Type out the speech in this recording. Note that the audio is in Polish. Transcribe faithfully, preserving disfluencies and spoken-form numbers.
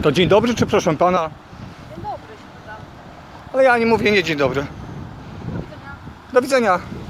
To dzień dobry, czy proszę pana? Dzień dobry się pytam. Ale ja nie mówię nie dzień dobry. Do widzenia. Do widzenia.